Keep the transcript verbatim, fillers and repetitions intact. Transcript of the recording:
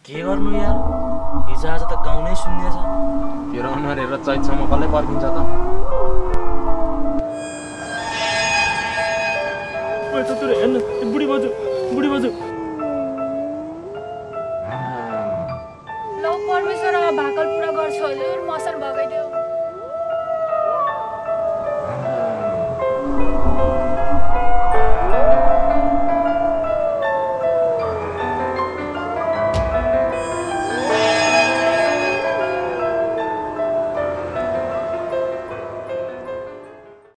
के गर्नु यार हिजो आज त गाउँ नै सुन्ने छ तेरो अनुहार हेरेर चैतसम्म कसले पर्खिन्छ त ओइ त तुरे हेर्न बुढी बाजु बुढी बाजु लौ परमेश्वर भाकल पुरा गर्छु हजुर मसन भगै